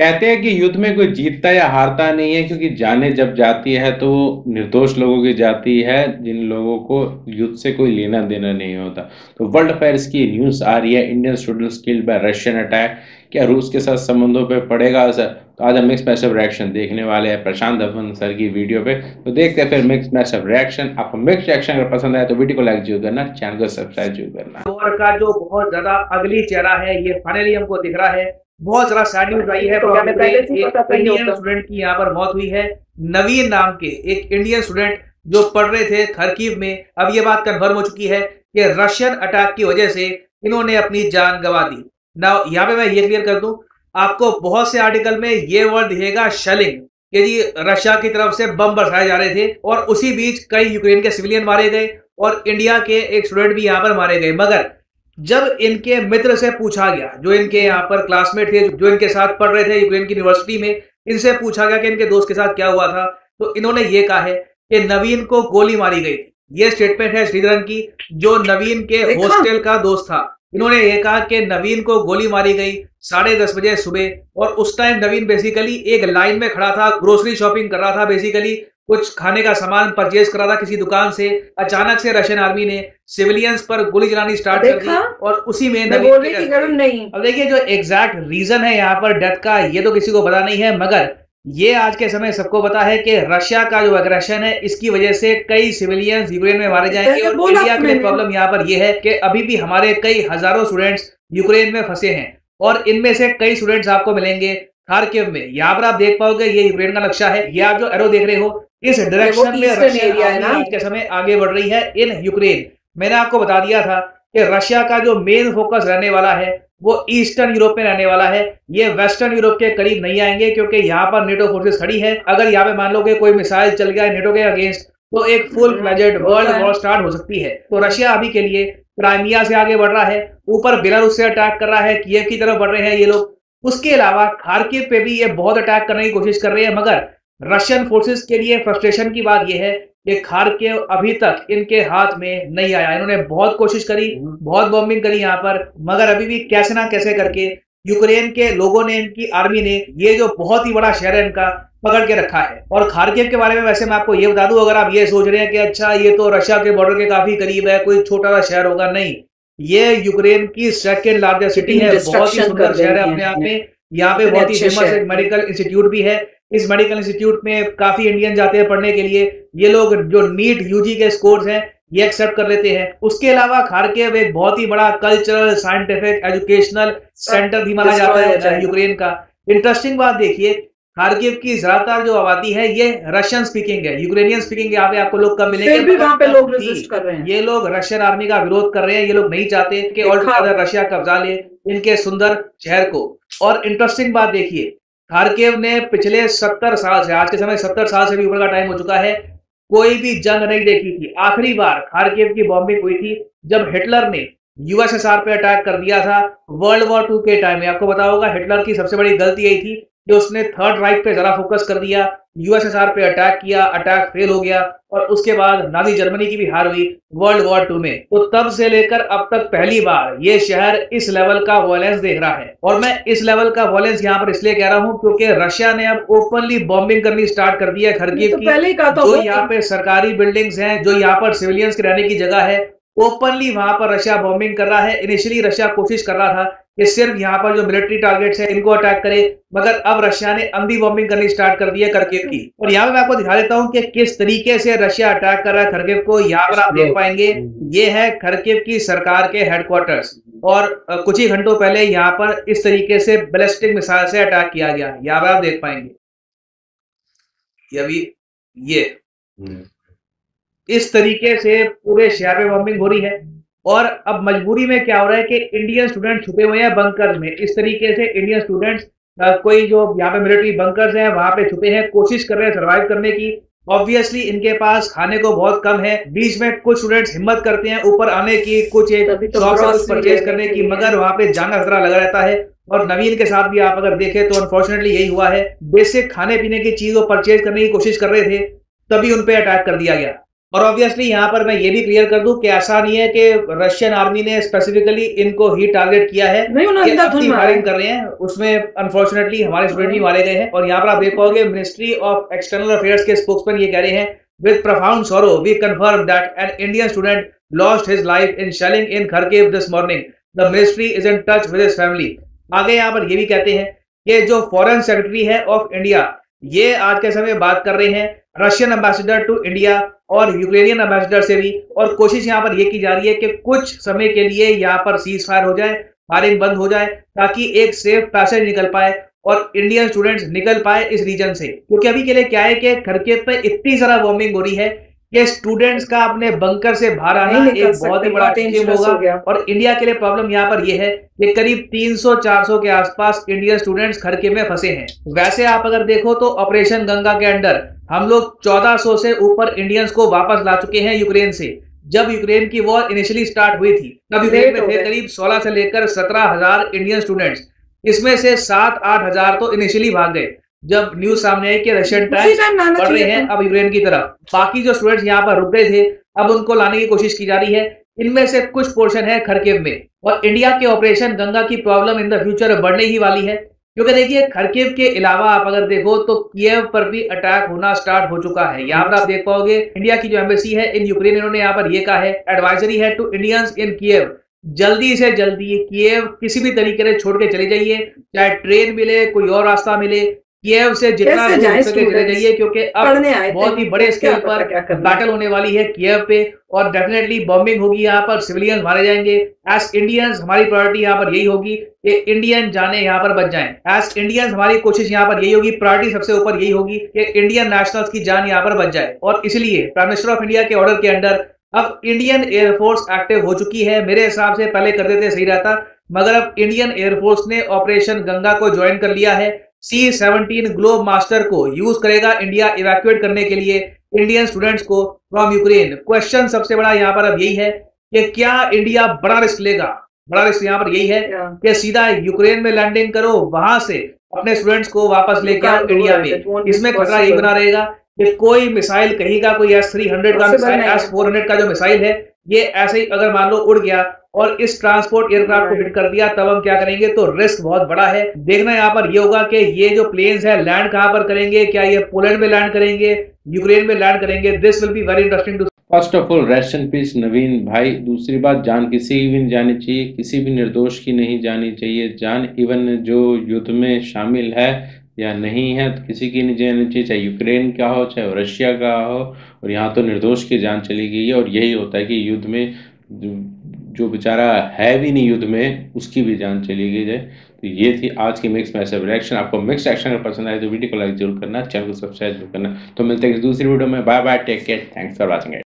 कहते हैं कि युद्ध में कोई जीतता या हारता नहीं है, क्योंकि जाने जब जाती है तो वो निर्दोष लोगों की जाती है, जिन लोगों को युद्ध से कोई लेना देना नहीं होता। तो वर्ल्ड अफेयर्स की न्यूज़ आ रही है, Indian students killed by Russian attack. क्या रूस के साथ संबंधों पे पड़ेगा असर? तो आज हम मिक्स मैशअप रिएक्शन देखने वाले हैं प्रशांत अपन सर की वीडियो पे। तो देखते हैं फिर मिक्स मैशअप रिएक्शन। आपको मिक्स रिएक्शन अगर पसंद आए तो वीडियो को लाइक जरूर करना, चैनल को सब्सक्राइब जरूर करना। दौर का जो बहुत ज्यादा अगली चेहरा है ये फाइनली हमको दिख रहा है। बहुत ज्यादा सैड न्यूज आई है। तो हमें पहले से पता था ये इंडियन होता। स्टूडेंट की यहाँ पर मौत हुई है। नवीन नाम के एक इंडियन स्टूडेंट जो पढ़ रहे थे खरकीव में, अब ये बात कंफर्म हो चुकी है कि रशियन अटैक की वजह से इन्होंने अपनी जान गंवा दी। ना यहाँ पे मैं ये क्लियर कर दूं, आपको बहुत से आर्टिकल में ये वर्ड दिखेगा शेलिंग, कि जी रशिया की तरफ से बम बरसाए जा रहे थे और उसी बीच कई यूक्रेन के सिविलियन मारे गए और इंडिया के एक स्टूडेंट भी यहाँ पर मारे गए। मगर जब इनके मित्र से पूछा गया, जो इनके यहाँ पर क्लासमेट थे, जो इनके साथ पढ़ रहे थे यूक्रेन की यूनिवर्सिटी में, इनसे पूछा गया कि इनके दोस्त के साथ क्या हुआ था, तो इन्होंने ये कहा है कि नवीन को गोली मारी गई। ये स्टेटमेंट है श्रीधरन की, जो नवीन के हॉस्टल का दोस्त था। इन्होंने ये कहा कि नवीन को गोली मारी गई 10:30 बजे सुबह, और उस टाइम नवीन बेसिकली एक लाइन में खड़ा था, ग्रोसरी शॉपिंग कर रहा था, बेसिकली कुछ खाने का सामान परचेज कर रहा था किसी दुकान से। अचानक से रशियन आर्मी ने सिविलियंस पर गोली चलानी स्टार्ट कर दी और उसी में बोल रही थी नहीं। अब देखिए, जो एग्जैक्ट रीजन है यहाँ पर डेथ का, ये तो किसी को पता नहीं है, मगर ये आज के समय सबको पता है कि रशिया का जो एग्रेशन है, इसकी वजह से कई सिविलियंस यूक्रेन में मारे जाएंगे। और इंडिया के लिए प्रॉब्लम यहाँ पर यह है कि अभी भी हमारे कई हजारों स्टूडेंट्स यूक्रेन में फंसे हैं, और इनमें से कई स्टूडेंट्स आपको मिलेंगे खार्किव में। यहाँ पर आप देख पाओगे ये यूक्रेन का नक्शा है, ये आप जो एरो देख रहे हो, इस डायरेक्शन में रशिया आज के समय आगे बढ़ रही है इन यूक्रेन। मैंने आपको बता दिया था कि रशिया का जो मेन फोकस रहने वाला है वो ईस्टर्न यूरोप में रहने वाला है। ये वेस्टर्न यूरोप के करीब नहीं आएंगे, क्योंकि यहाँ पर नेटो फोर्सेस खड़ी है। अगर यहाँ पे मान लो कि कोई मिसाइल चल गया नेटो के अगेंस्ट, तो एक full fledged world war start हो सकती है। तो रशिया अभी के लिए क्राइमिया से आगे बढ़ रहा है, ऊपर बेलारूस से अटैक कर रहा है, कीव की तरफ बढ़ रहे हैं ये लोग। उसके अलावा खार्किव पे भी ये बहुत अटैक करने की कोशिश कर रहे हैं, मगर रशियन फोर्सेस के लिए फ्रस्ट्रेशन की बात यह है कि खार्किव अभी तक इनके हाथ में नहीं आया। इन्होंने बहुत कोशिश करी, बहुत बॉम्बिंग करी यहाँ पर, मगर अभी भी कैसे ना कैसे करके यूक्रेन के लोगों ने, इनकी आर्मी ने, ये जो बहुत ही बड़ा शहर है इनका, पकड़ के रखा है। और खार्किव के बारे में वैसे मैं आपको ये बता दूं, अगर आप ये सोच रहे हैं कि अच्छा ये तो रशिया के बॉर्डर के काफी करीब है, कोई छोटा सा शहर होगा, नहीं, ये यूक्रेन की सेकेंड लार्जेस्ट सिटी है। बहुत ही सुंदर शहर है अपने आप में। यहाँ पे बहुत ही फेमस एक मेडिकल इंस्टीट्यूट भी है। इस मेडिकल इंस्टीट्यूट में काफी इंडियन जाते हैं पढ़ने के लिए। ये लोग जो नीट यूजी के स्कोर्स हैं ये एक्सेप्ट कर लेते हैं। उसके अलावा खार्किव एक बहुत ही बड़ा कल्चरल, साइंटिफिक, एजुकेशनल सेंटर भी माना जाता है यूक्रेन का। इंटरेस्टिंग बात देखिए, खार्किव की ज्यादातर जो आबादी है ये रशियन स्पीकिंग है, यूक्रेनियन स्पीकिंग यहाँ पे आपको लोग कम मिलेंगे। फिर भी वहाँ पे लोग रेजिस्ट कर रहे हैं। ये लोग रशियन आर्मी का विरोध कर रहे हैं। ये लोग नहीं चाहते कि और ज्यादा रशिया कब्जा ले इनके सुंदर शहर को। और इंटरेस्टिंग बात देखिए, खार्किव ने पिछले 70 साल से, आज के समय 70 साल से भी ऊपर का टाइम हो चुका है, कोई भी जंग नहीं देखी थी। आखिरी बार खार्किव की बॉम्बिंग हुई थी जब हिटलर ने यूएसएसआर पे अटैक कर दिया था वर्ल्ड वॉर 2 के टाइम में। आपको पता होगा हिटलर की सबसे बड़ी गलती यही थी कि उसने थर्ड राइट पे जरा फोकस कर दिया, यूएसएसआर पे अटैक किया, अटैक फेल हो गया, और उसके बाद नाजी जर्मनी की भी हार हुई वर्ल्ड वॉर 2 में। तो तब से लेकर अब तक पहली बार ये शहर इस लेवल का वॉयलेंस देख रहा है। और मैं इस लेवल का वॉयलेंस यहाँ पर इसलिए कह रहा हूँ क्योंकि रशिया ने अब ओपनली बॉम्बिंग करनी स्टार्ट कर दी है खार्किव की। जो यहाँ पे सरकारी बिल्डिंग्स हैं, जो यहाँ पर सिविलियंस के रहने की जगह है, ओपनली वहां पर रशिया बॉम्बिंग कर रहा है। इनिशियली रशिया कोशिश कर रहा था कि सिर्फ यहाँ पर जो मिलिट्री टारगेट्स हैं इनको अटैक करे, मगर अब रशिया ने अंधी बॉम्बिंग करनी स्टार्ट कर दी है खार्किव की। और यहाँ पे मैं आपको दिखा देता हूँ कि किस तरीके से रशिया अटैक कर रहा है खार्किव को। यहाँ पर आप देख पाएंगे ये है खार्किव की सरकार के हेडक्वार्टर्स, और कुछ ही घंटों पहले यहाँ पर इस तरीके से बैलिस्टिक मिसाइल से अटैक किया गया। यहाँ पर आप देख पाएंगे ये इस तरीके से पूरे शहर में बॉम्बिंग हो रही है। और अब मजबूरी में क्या हो रहा है कि इंडियन स्टूडेंट छुपे हुए हैं बंकर्स में। इस तरीके से इंडियन स्टूडेंट्स कोई जो यहाँ पे मिलिट्री बंकर्स हैं वहां पे छुपे हैं, कोशिश कर रहे हैं सर्वाइव करने की। ऑब्वियसली इनके पास खाने को बहुत कम है। बीच में कुछ स्टूडेंट्स हिम्मत करते हैं ऊपर आने की, कुछ एक शॉप से कुछ परचेज करने की, मगर वहां पे जान का खतरा लगा रहता है। और नवीन के साथ भी आप अगर देखें तो अनफॉर्चुनेटली यही हुआ है। बेसिक खाने पीने की चीज वो परचेज करने की कोशिश कर रहे थे, तभी उनपे अटैक कर दिया गया। और ऑब्वियसली यहाँ पर मैं ये भी क्लियर कर दूं कि ऐसा नहीं है कि रशियन आर्मी ने स्पेसिफिकली इनको ही टारगेट किया है, ये अपनी फायरिंग कर रहे हैं, उसमें अनफॉर्चुनेटली हमारे स्टूडेंट भी मारे गए हैं। और यहाँ पर आप देख पाओगे मिनिस्ट्री ऑफ एक्सटर्नल अफेयर्स के स्पोक्समैन ये कह रहे हैं, with profound sorrow we confirm that an Indian student lost his life in shelling in Kharkiv this morning, the ministry is in touch with his family. आगे यहाँ पर ये भी कहते हैं कि जो फॉरेन सेक्रेटरी है ऑफ इंडिया, ये आज के समय बात कर रहे हैं रशियन एम्बेसडर टू इंडिया और यूक्रेनियन एम्बेसडर से भी, और कोशिश यहाँ पर ये की जा रही है कि कुछ समय के लिए यहाँ पर सीज फायर हो जाए, फायरिंग बंद हो जाए, ताकि एक सेफ पैसेज निकल पाए और इंडियन स्टूडेंट्स निकल पाए इस रीजन से। क्योंकि अभी के लिए क्या है कि खरकिव पे इतनी सारा बॉम्बिंग हो रही है कि स्टूडेंट्स का अपने बंकर से बाहर आना एक बहुत ही बड़ा चैलेंज होगा। और इंडिया के लिए प्रॉब्लम यहाँ पर यह है कि करीब 300-400 के आसपास इंडियन स्टूडेंट्स खरकिव में फंसे हैं। वैसे आप अगर देखो तो ऑपरेशन गंगा के अंडर हम लोग 1400 से ऊपर इंडियंस को वापस ला चुके हैं यूक्रेन से। जब यूक्रेन की वॉर इनिशियली स्टार्ट हुई थी तब यूक्रेन में थे करीब 16 से लेकर 17,000 इंडियन स्टूडेंट्स, इसमें से 7-8 हजार तो इनिशियली भाग गए जब न्यूज सामने आई कि रशियन टैंक्स बढ़ रहे हैं अब यूक्रेन की तरफ। बाकी जो स्टूडेंट्स यहाँ पर रुक गए थे अब उनको लाने की कोशिश की जा रही है। इनमें से कुछ पोर्शन है खरकिव में, और इंडिया के ऑपरेशन गंगा की प्रॉब्लम इन द फ्यूचर बढ़ने ही वाली है। क्योंकि देखिए खरकिव के अलावा आप अगर देखो तो किएव पर भी अटैक होना स्टार्ट हो चुका है। यहाँ पर आप देख पाओगे इंडिया की जो एम्बेसी है इन यूक्रेन, इन्होंने यहाँ पर ये कहा है, एडवाइजरी है टू इंडियंस इन किएव, जल्दी से जल्दी किएव किसी भी तरीके से छोड़ के चले जाइए, चाहे ट्रेन मिले कोई और रास्ता मिले, किएव से जितना हो सके चले जाइए, क्योंकि अब बहुत ही बड़े स्केल पर बैटल होने वाली है किएव पे और डेफिनेटली बॉम्बिंग होगी, यहाँ पर सिविलियंस मारे जाएंगे। एज इंडियंस हमारी प्रायोरिटी यहाँ पर यही होगी कि इंडियन जाने यहाँ पर बच जाएं। एज इंडियंस हमारी कोशिश यहाँ पर यही होगी, प्रायोरिटी सबसे ऊपर यही होगी कि इंडियन नेशनल्स की जान यहाँ पर बच जाए। और इसलिए प्राइम मिनिस्टर ऑफ इंडिया के ऑर्डर के अंडर अब इंडियन एयरफोर्स एक्टिव हो चुकी है। मेरे हिसाब से पहले कर देते सही रहता, मगर अब इंडियन एयरफोर्स ने ऑपरेशन गंगा को ज्वाइन कर लिया है। C-17 ग्लोब मास्टर को यूज करेगा इंडिया इवैक्यूएट करने के लिए इंडियन स्टूडेंट्स को फ्रॉम यूक्रेन। क्वेश्चन सबसे बड़ा यहाँ पर अब यही है कि क्या इंडिया बड़ा रिस्क लेगा। बड़ा रिस्क यहाँ पर यही है कि सीधा यूक्रेन में लैंडिंग करो, वहां से अपने स्टूडेंट्स को वापस लेके आओ इंडिया में। इसमें खतरा ये बना रहेगा कि कोई मिसाइल कहीं का, कोई S-300 का मिसाइल, S-400 का जो मिसाइल है, ये ऐसे ही अगर मान लो उड़ गया और इस ट्रांसपोर्ट एयरक्राफ्ट को हिट कर दिया, तब हम क्या करेंगे। तो रिस्क बहुत बड़ा है। देखना यहाँ पर ये होगा कि ये जो प्लेन्स है लैंड कहाँ पर करेंगे, क्या ये पोलैंड में लैंड करेंगे, यूक्रेन में लैंड करेंगे। This will be very interesting to. First of all rest in peace Naveen भाई। दूसरी बात, जान किसी की भी नहीं जानी चाहिए, किसी भी निर्दोष की नहीं जानी चाहिए जान। इवन जो युद्ध में शामिल है या नहीं है तो किसी की नहीं जानी चाहिए, चाहे यूक्रेन का हो चाहे रशिया का हो। और यहाँ तो निर्दोष की जान चली गई है, और यही होता है कि युद्ध में जो बेचारा है भी नहीं युद्ध में उसकी भी जान चली गई है। तो ये थी आज की मिक्स मैसेज रिएक्शन। आपको मिक्स एक्शन अगर पसंद आए तो वीडियो को लाइक जरूर करना, चैनल को सब्सक्राइब जरूर करना। तो मिलते हैं दूसरी वीडियो में। Bye bye, take care, thanks for watching.